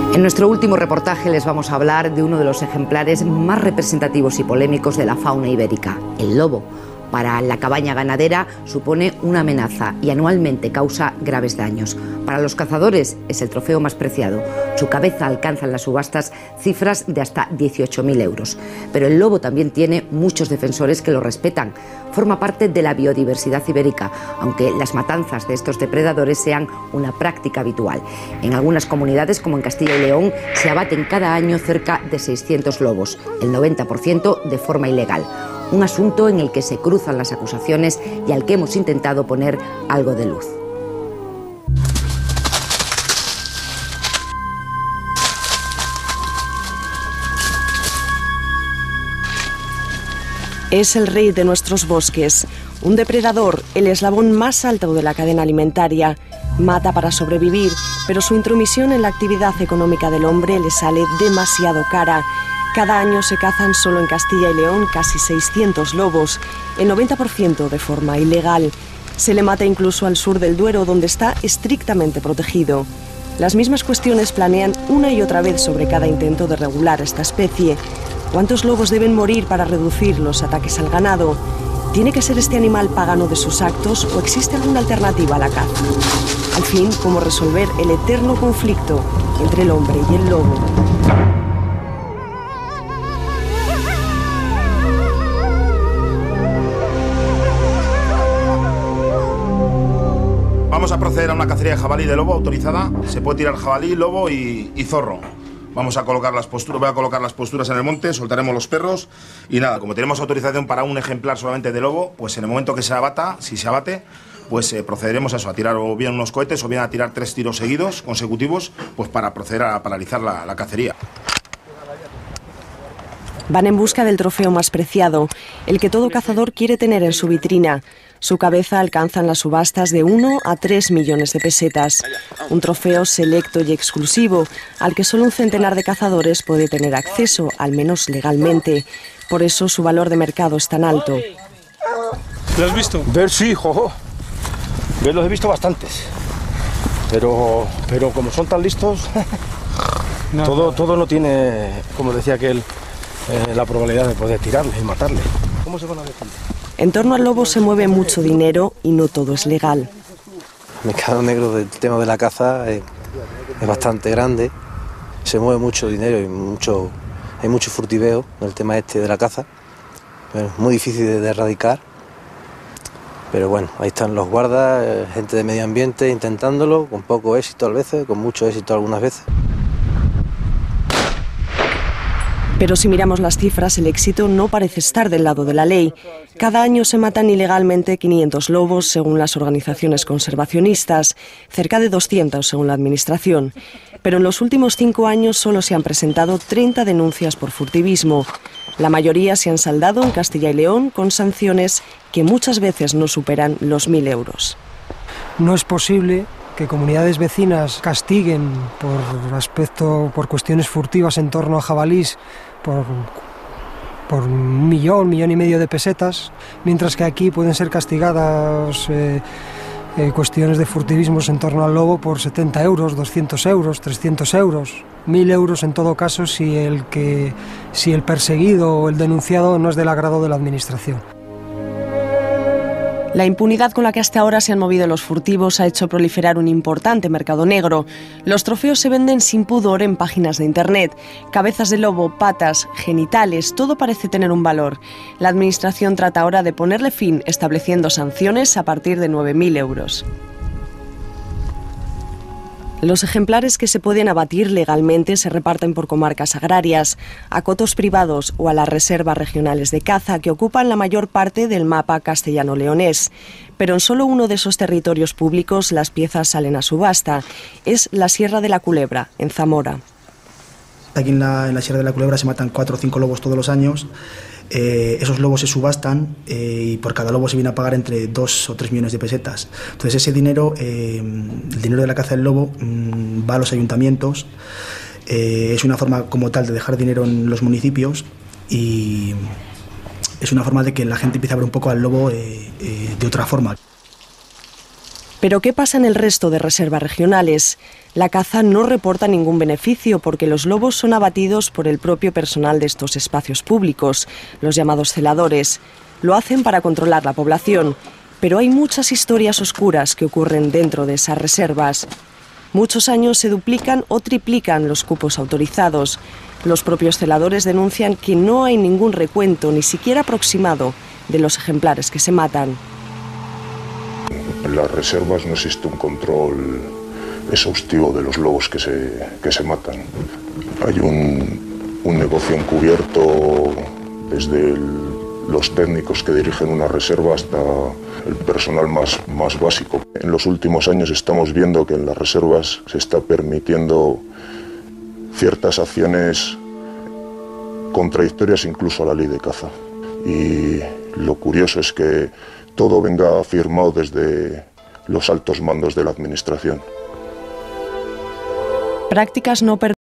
En nuestro último reportaje les vamos a hablar de uno de los ejemplares más representativos y polémicos de la fauna ibérica, el lobo. Para la cabaña ganadera supone una amenaza y anualmente causa graves daños. Para los cazadores es el trofeo más preciado. Su cabeza alcanza en las subastas cifras de hasta 18.000 euros. Pero el lobo también tiene muchos defensores que lo respetan. Forma parte de la biodiversidad ibérica, aunque las matanzas de estos depredadores sean una práctica habitual. En algunas comunidades, como en Castilla y León, se abaten cada año cerca de 600 lobos, el 90% de forma ilegal. Un asunto en el que se cruzan las acusaciones y al que hemos intentado poner algo de luz. Es el rey de nuestros bosques, un depredador, el eslabón más alto de la cadena alimentaria. Mata para sobrevivir, pero su intromisión en la actividad económica del hombre le sale demasiado cara. Cada año se cazan solo en Castilla y León casi 600 lobos, el 90% de forma ilegal. Se le mata incluso al sur del Duero, donde está estrictamente protegido. Las mismas cuestiones planean una y otra vez sobre cada intento de regular esta especie. ¿Cuántos lobos deben morir para reducir los ataques al ganado? ¿Tiene que ser este animal pagano de sus actos o existe alguna alternativa a la caza? Al fin, ¿cómo resolver el eterno conflicto entre el hombre y el lobo? Vamos a proceder a una cacería de jabalí de lobo autorizada. Se puede tirar jabalí, lobo y zorro. Vamos a colocar las posturas, voy a colocar las posturas en el monte, soltaremos los perros y nada, como tenemos autorización para un ejemplar solamente de lobo, pues en el momento que se abata, si se abate, pues procederemos a eso, a tirar o bien unos cohetes o bien a tirar 3 tiros seguidos, consecutivos, pues para proceder a paralizar la cacería. Van en busca del trofeo más preciado, el que todo cazador quiere tener en su vitrina. Su cabeza alcanza en las subastas de 1 a 3 millones de pesetas. Un trofeo selecto y exclusivo, al que solo un centenar de cazadores puede tener acceso, al menos legalmente. Por eso su valor de mercado es tan alto. ¿Lo has visto? Ver sí, jojo. Ver los he visto bastantes. Pero como son tan listos, no. Todo no tiene, como decía aquel, la probabilidad de poder tirarle y matarle. ¿Cómo se van a defender? En torno al lobo se mueve mucho dinero y no todo es legal. El mercado negro del tema de la caza es bastante grande. Se mueve mucho dinero y hay mucho furtiveo en el tema este de la caza. Es muy difícil de erradicar. Pero bueno, ahí están los guardas, gente de medio ambiente intentándolo, con poco éxito a veces, con mucho éxito algunas veces. Pero si miramos las cifras, el éxito no parece estar del lado de la ley. Cada año se matan ilegalmente 500 lobos, según las organizaciones conservacionistas, cerca de 200 según la Administración. Pero en los últimos 5 años solo se han presentado 30 denuncias por furtivismo. La mayoría se han saldado en Castilla y León con sanciones que muchas veces no superan los 1.000 euros. No es posible que comunidades vecinas castiguen por cuestiones furtivas en torno a jabalís por 1 millón y medio de pesetas, mientras que aquí pueden ser castigadas cuestiones de furtivismos en torno al lobo por 70 euros, 200 euros, 300 euros, 1.000 euros en todo caso si el perseguido o el denunciado no es del agrado de la Administración. La impunidad con la que hasta ahora se han movido los furtivos ha hecho proliferar un importante mercado negro. Los trofeos se venden sin pudor en páginas de internet. Cabezas de lobo, patas, genitales, todo parece tener un valor. La Administración trata ahora de ponerle fin estableciendo sanciones a partir de 9.000 euros. Los ejemplares que se pueden abatir legalmente se reparten por comarcas agrarias, a cotos privados o a las reservas regionales de caza que ocupan la mayor parte del mapa castellano-leonés. Pero en solo uno de esos territorios públicos las piezas salen a subasta. Es la Sierra de la Culebra, en Zamora. Aquí en la Sierra de la Culebra se matan 4 o 5 lobos todos los años. Esos lobos se subastan y por cada lobo se viene a pagar entre 2 o 3 millones de pesetas. Entonces ese dinero, el dinero de la caza del lobo, va a los ayuntamientos. Es una forma como tal de dejar dinero en los municipios y es una forma de que la gente empiece a ver un poco al lobo de otra forma. Pero ¿qué pasa en el resto de reservas regionales? La caza no reporta ningún beneficio porque los lobos son abatidos por el propio personal de estos espacios públicos, los llamados celadores. Lo hacen para controlar la población, pero hay muchas historias oscuras que ocurren dentro de esas reservas. Muchos años se duplican o triplican los cupos autorizados. Los propios celadores denuncian que no hay ningún recuento, ni siquiera aproximado, de los ejemplares que se matan. En las reservas no existe un control exhaustivo de los lobos que se matan. Hay un negocio encubierto desde los técnicos que dirigen una reserva hasta el personal más básico. En los últimos años estamos viendo que en las reservas se está permitiendo ciertas acciones contradictorias incluso a la ley de caza. Y lo curioso es que todo venga firmado desde los altos mandos de la administración. Prácticas no